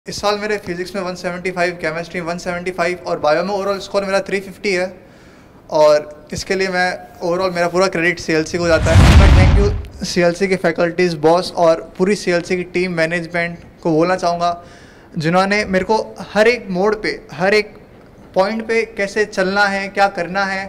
इस साल मेरे फिजिक्स में 175, केमिस्ट्री 175 और बायो में ओवरऑल स्कोर मेरा 350 है। और इसके लिए मैं ओवरऑल मेरा पूरा क्रेडिट सीएलसी को जाता है। मैं थैंक यू सीएलसी के फैकल्टीज़, बॉस और पूरी सीएलसी की टीम मैनेजमेंट को बोलना चाहूँगा, जिन्होंने मेरे को हर एक मोड़ पे, हर एक पॉइंट पे कैसे चलना है, क्या करना है,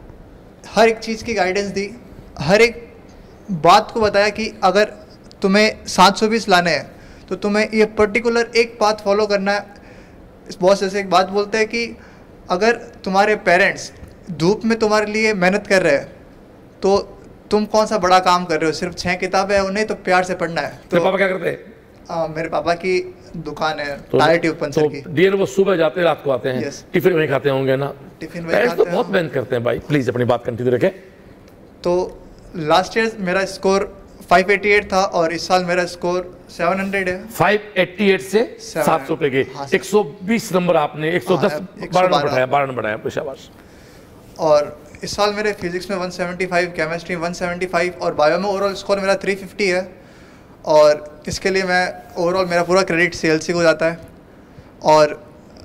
हर एक चीज़ की गाइडेंस दी। हर एक बात को बताया कि अगर तुम्हें 720 लाने हैं तो तुम्हें ये पर्टिकुलर एक पाथ फॉलो करना है। इस बॉस जैसे एक बात बोलते हैं कि अगर तुम्हारे पेरेंट्स धूप में तुम्हारे लिए मेहनत कर रहे हैं तो तुम कौन सा बड़ा काम कर रहे हो। सिर्फ 6 किताबें हैं, उन्हें तो प्यार से पढ़ना है। तो पापा क्या करते हैं? मेरे पापा की दुकान है टायर ट्यूब पंचर की। डियर वो सुबह जाते हैं, रात को आते हैं। टिफिन में खाते होंगे ना? टिफिन में खाते तो बहुत मेहनत करते हैं भाई। प्लीज अपनी बात कंटिन्यू रखें। तो लास्ट ईयर मेरा स्कोर 588 था और इस साल मेरा स्कोर 700 है। 588 से 700 पे गए। 120 नंबर आपने 110 12 नंबर बढ़ाया। शाबाश। और इस साल मेरे फिजिक्स में 175, केमिस्ट्री 175 और बायो में ओवरऑल स्कोर मेरा 350 है। और इसके लिए मैं ओवरऑल मेरा पूरा क्रेडिट सीएलसी को जाता है। और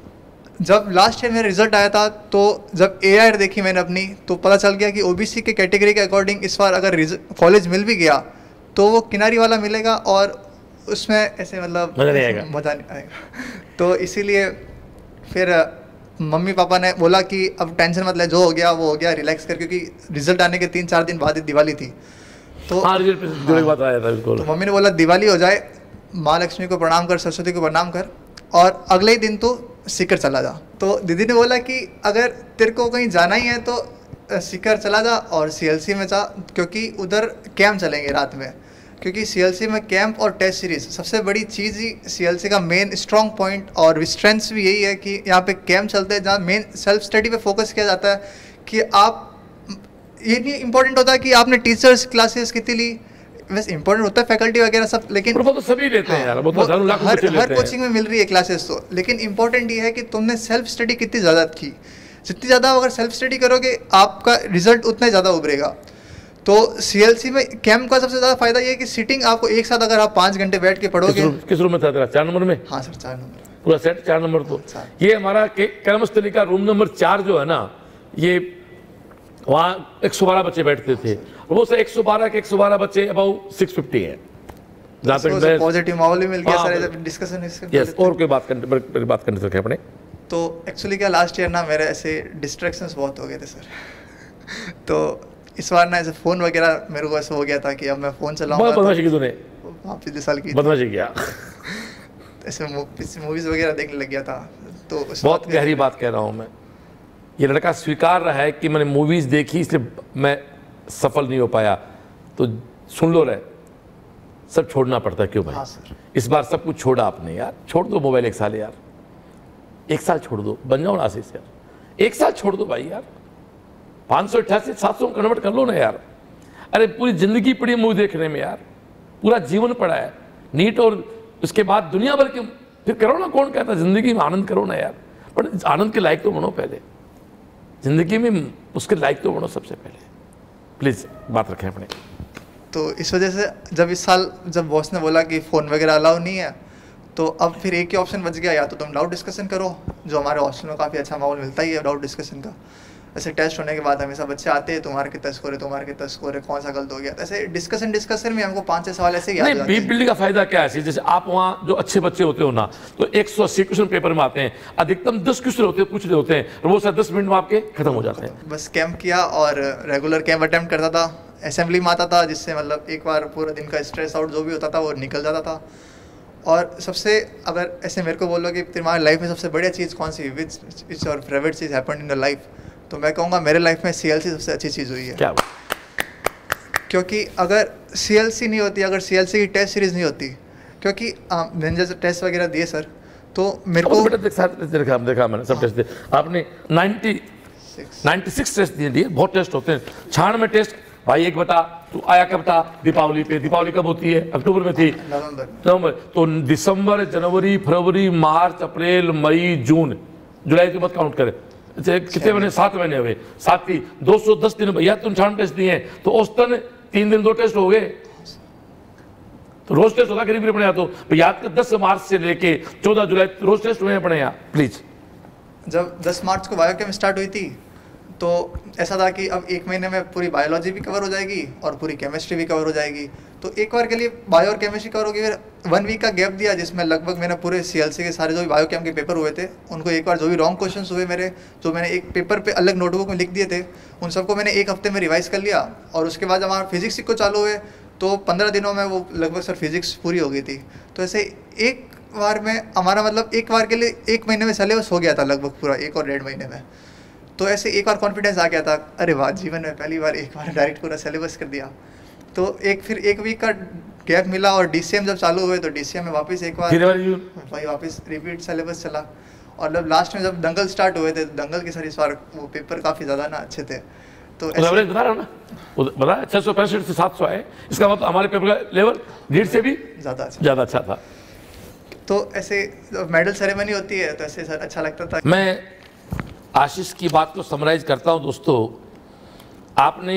जब लास्ट ईयर मेरा रिजल्ट आया था तो जब एआईआर देखी मैंने अपनी, तो पता चल गया कि ओबीसी के कैटेगरी के अकॉर्डिंग इस बार अगर कॉलेज मिल भी गया तो वो किनारी वाला मिलेगा और उसमें ऐसे मतलब मज़ा नहीं आएगा। तो इसीलिए फिर मम्मी पापा ने बोला कि अब टेंशन मत ले, जो हो गया वो हो गया, रिलैक्स कर, क्योंकि रिजल्ट आने के 3-4 दिन बाद ही दिवाली थी। तो बात आया था बिल्कुल। तो मम्मी ने बोला दिवाली हो जाए, माँ लक्ष्मी को प्रणाम कर, सरस्वती को प्रणाम कर और अगले ही दिन तो सीकर चला जा। तो दीदी ने बोला कि अगर तेरे को कहीं जाना ही है तो सीकर चला जा और सीएलसी में जा, क्योंकि उधर कैंप चलेंगे रात में। क्योंकि सीएलसी में कैंप और टेस्ट सीरीज सबसे बड़ी चीज़ ही सीएलसी का मेन स्ट्रॉन्ग पॉइंट और स्ट्रेंथ्स भी यही है कि यहाँ पे कैंप चलते हैं जहाँ मेन सेल्फ स्टडी पे फोकस किया जाता है। कि आप, ये नहीं इम्पोर्टेंट होता है कि आपने टीचर्स क्लासेस कितनी ली, वैसे इंपॉर्टेंट होता है फैकल्टी वगैरह सब, लेकिन वो तो सभी लेते हैं यार, वो तो हर कोचिंग में मिल रही है क्लासेस तो, लेकिन इंपॉर्टेंट ये है कि तुमने सेल्फ स्टडी कितनी ज़्यादा की। जितनी ज़्यादा अगर सेल्फ स्टडी करोगे आपका रिजल्ट उतना ज़्यादा उभरेगा। तो सीएलसी में कैंप का सबसे ज़्यादा फायदा ये है कि सिटिंग आपको एक साथ अगर आप 5 घंटे बैठ के पढ़ोगे। किस रूम में था तेरा? 4 नंबर में? हाँ सर, 4 नंबर पूरा सेट 4 नंबर। तो ये हमारा केमिस्ट्री का रूम नंबर 4 जो है ना, ये वहाँ 112 बच्चे बैठते थे। वो से 112 के 112 बच्चे अबाउट 650 है। जहाँ तक पॉजिटिव माहौल भी मिल गया सर, डिस्कशन। यस, और कोई बात करने सके अपने। तो एक्चुअली क्या लास्ट ईयर ना मेरे ऐसे डिस्ट्रैक्शंस बहुत हो गए थे सर। तो इस बार ना ऐसे फ़ोन वगैरह मेरे को ऐसा हो गया था कि अब मैं फ़ोन चलाऊंगा। बदमाशी की तूने? पिछले साल की बदमाशी किया। ऐसे मूवीज़ वगैरह देखने लग गया था। तो बहुत गहरी बात कह रहा हूँ मैं। ये लड़का स्वीकार रहा है कि मैंने मूवीज़ देखी इसलिए मैं सफल नहीं हो पाया। तो सुन लो रहे, सब छोड़ना पड़ता है। क्यों भाई? हाँ सर। इस बार सब कुछ छोड़ा आपने यार। छोड़ दो मोबाइल 1 साल यार, 1 साल छोड़ दो, बन जाओ ना आशीष यार। 1 साल छोड़ दो भाई यार, 588 700 कन्वर्ट कर लो ना यार। अरे पूरी जिंदगी पड़ी है मूवी देखने में यार, पूरा जीवन पड़ा है नीट, और उसके बाद दुनिया भर के फिर करो ना। कौन कहता जिंदगी में आनंद करो ना यार, पर आनंद के लायक तो बनो पहले। जिंदगी में उसके लायक तो बनो सबसे पहले। प्लीज बात रखें अपने। तो इस वजह से जब इस साल जब बॉस ने बोला कि फ़ोन वगैरह अलाउ नहीं है, तो अब फिर एक ही ऑप्शन बच गया, या तो तुम डाउट डिस्कशन करो, जो हमारे हॉस्टल में काफ़ी अच्छा माहौल मिलता ही है डाउट डिस्कशन का। ऐसे टेस्ट होने के बाद हमेशा बच्चे आते हैं, तुम्हारे कितना स्कोर है, तुम्हारे कितना स्कोर है, कौन सा गलत हो गया। ऐसे डिस्कशन में हमको 5-6 सवाल ऐसे ही याद नहीं। बी बिल्डिंग का फायदा क्या है? जैसे आप वहाँ जो अच्छे बच्चे होते हो ना, तो 180 क्वेश्चन पेपर में आते हैं, अधिकतम 10 क्वेश्चन होते हैं, पूछ रहे होते हैं, और वो 10 मिनट में आपके खत्म हो जाते हैं। बस कैंप किया और रेगुलर कैंप अटेम्प्ट करता था, असेंबली में आता था, जिससे मतलब एक बार पूरा दिन का स्ट्रेस आउट जो भी होता था वो निकल जाता था। और सबसे, अगर ऐसे मेरे को बोलो कि तुम्हारी लाइफ में सबसे बढ़िया चीज़ कौन सी है, विच इज योर फेवरेट चीज़ हैपेंड इन योर लाइफ, तो मैं कहूँगा मेरे लाइफ में सीएलसी सबसे अच्छी चीज़ हुई है। क्या? क्योंकि अगर सीएलसी नहीं होती, अगर सीएलसी की टेस्ट सीरीज नहीं होती, क्योंकि मैंने जैसे टेस्ट वगैरह दिए सर, तो मेरे को देखा मैंने सब टेस्ट दिए। आपने 96 टेस्ट दिए। बहुत टेस्ट होते हैं, 96 टेस्ट। भाई एक बता, तू आया कब था? दीपावली पे। दीपावली कब होती है? अक्टूबर में थी, नवंबर। तो दिसंबर, जनवरी, फरवरी, मार्च, अप्रैल, मई, जून, जुलाई के बाद काउंट करें कितने महीने? 7 महीने हुए। 7 ही 210 दिन भैया। तुम 96 टेस्ट दिए, तो औसतन 3 दिन 2 टेस्ट हो गए। तो रोज टेस्ट होता करीब पढ़े तो याद कर 10 मार्च से लेके 14 जुलाई रोज टेस्ट हुए पढ़े यहाँ प्लीज। जब 10 मार्च को बायोकेम स्टार्ट हुई थी तो ऐसा था कि अब 1 महीने में पूरी बायोलॉजी भी कवर हो जाएगी और पूरी केमिस्ट्री भी कवर हो जाएगी। तो एक बार के लिए बायो और केमिस्ट्री कवर होगी, फिर 1 वीक का गैप दिया जिसमें लगभग मैंने पूरे सीएलसी के सारे जो भी बायोकेम के पेपर हुए थे उनको एक बार जो भी रॉन्ग क्वेश्चंस हुए मेरे, जो मैंने एक पेपर पे अलग नोटबुक में लिख दिए थे, उन सबको मैंने 1 हफ्ते में रिवाइज़ कर लिया। और उसके बाद हमारा फिजिक्स को चालू हुए तो 15 दिनों में वो लगभग सर फिजिक्स पूरी हो गई थी। तो ऐसे एक बार में हमारा मतलब एक बार के लिए 1 महीने में सिलेबस हो गया था लगभग पूरा 1 और 1.5 महीने में। तो ऐसे एक बार कॉन्फिडेंस आ गया था, अरे वाह जीवन में पहली बार एक बार डायरेक्ट पूरा सिलेबस कर दिया। तो फिर 1 वीक का गैप मिला और डीसीएम जब चालू हुए तो डीसीएम में वापस एक बार भाई वापस रिपीट सिलेबस चला। और जब लास्ट में जब दंगल स्टार्ट हुए थे, दंगल के सर इस बार वो पेपर काफ़ी ज़्यादा ना अच्छे थे। तो एवरेज बता रहा हूँ ना, बता 665 से 700 आए, इसका मतलब हमारे पेपर का लेवल नीट से भी ज़्यादा अच्छा था। तो ऐसे मेडल सेरेमनी होती है तो ऐसे सर अच्छा लगता था। मैं आशीष की बात को समराइज करता हूं दोस्तों। आपने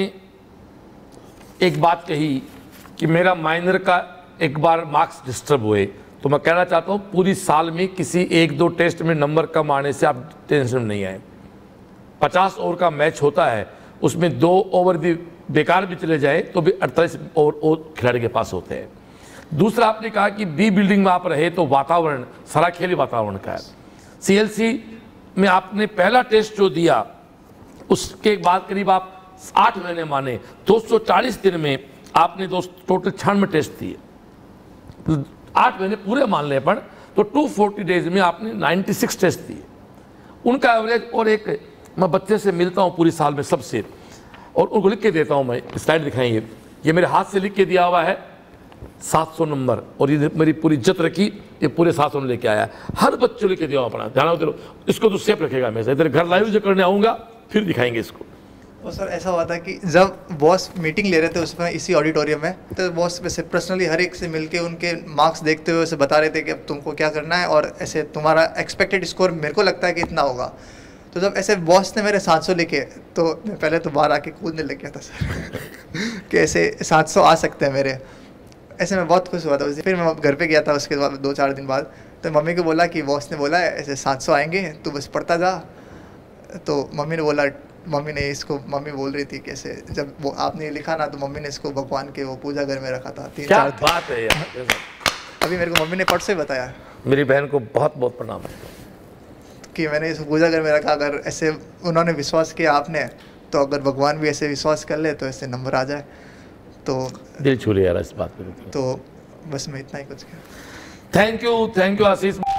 एक बात कही कि मेरा माइनर का एक बार मार्क्स डिस्टर्ब हुए, तो मैं कहना चाहता हूं पूरी साल में किसी 1-2 टेस्ट में नंबर कम आने से आप टेंशन नहीं आए। 50 ओवर का मैच होता है, उसमें 2 ओवर भी बेकार भी चले जाए तो भी 48 ओवर खिलाड़ी के पास होते हैं। दूसरा आपने कहा कि बी बिल्डिंग में आप रहे तो वातावरण सराखेली वातावरण का है। सीएलसी में आपने पहला टेस्ट जो दिया उसके बाद करीब आप 8 महीने माने 240 दिन में आपने टोटल 96 टेस्ट दिए। 8 महीने पूरे मान ले पर तो 240 डेज में आपने 96 टेस्ट दिए, उनका एवरेज। और एक मैं बच्चे से मिलता हूँ पूरी साल में सबसे, और उनको लिख के देता हूँ, मैं स्लाइड दिखाएंगे, ये मेरे हाथ से लिख के दिया हुआ है 700 नंबर, और ये मेरी पूरी इज्जत रखी, ये पूरे 700 लेके आया। हर बच्चों लेके दिया अपना ध्यान दो, इसको तो सेफ रखेगा हमेशा। इधर घर लाइव जो करने आऊँगा फिर दिखाएंगे इसको। और सर ऐसा हुआ था कि जब बॉस मीटिंग ले रहे थे उसमें इसी ऑडिटोरियम में, तो बॉस वैसे पर्सनली हर एक से मिलके उनके मार्क्स देखते हुए उसे बता रहे थे कि अब तुमको क्या करना है और ऐसे तुम्हारा एक्सपेक्टेड स्कोर मेरे को लगता है कि इतना होगा। तो जब ऐसे बॉस ने मेरे 700 लिखे तो मैं पहले तो बाहर आके कूदने लग गया था सर कि ऐसे 700 आ सकते हैं मेरे। ऐसे मैं बहुत खुश हुआ था। फिर मैं घर पे गया था उसके बाद 2-4 दिन बाद, तो मम्मी को बोला कि बॉस ने बोला है ऐसे 700 आएंगे, तू बस पढ़ता जा। तो मम्मी ने बोला, मम्मी बोल रही थी कैसे जब वो आपने लिखा ना, तो मम्मी ने इसको भगवान के वो पूजा घर में रखा था 3-4 बात है यार। अभी मेरे को मम्मी ने परसों ही बताया। मेरी बहन को बहुत बहुत प्रणाम है कि मैंने इसको पूजा घर में रखा। अगर ऐसे उन्होंने विश्वास किया आपने, तो अगर भगवान भी ऐसे विश्वास कर ले तो ऐसे नंबर आ जाए। तो दिल छू लिया यार इस बात पे। तो बस मैं इतना ही कुछ किया। Thank you Ashish.